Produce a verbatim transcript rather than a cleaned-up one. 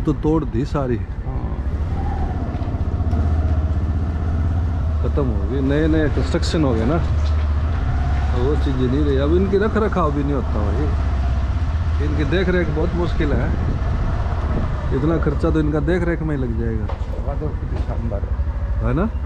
अब तो तोड़ दी सारी, खत्म हो गई, नए नए कंस्ट्रक्शन हो गए ना, तो वो चीज़ें नहीं रही। अब इनकी रख रखाव भी नहीं होता भाई, इनकी देख रेख बहुत मुश्किल है, इतना खर्चा तो इनका देख रेख में ही लग जाएगा, शानदार है ना।